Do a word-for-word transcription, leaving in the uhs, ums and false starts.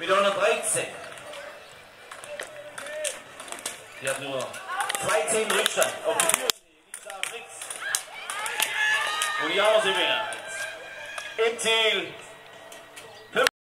mit hundertdreizehn. Die hat nur dreizehn Rückstand auf die Führung. Und die Hause wieder. Im Ziel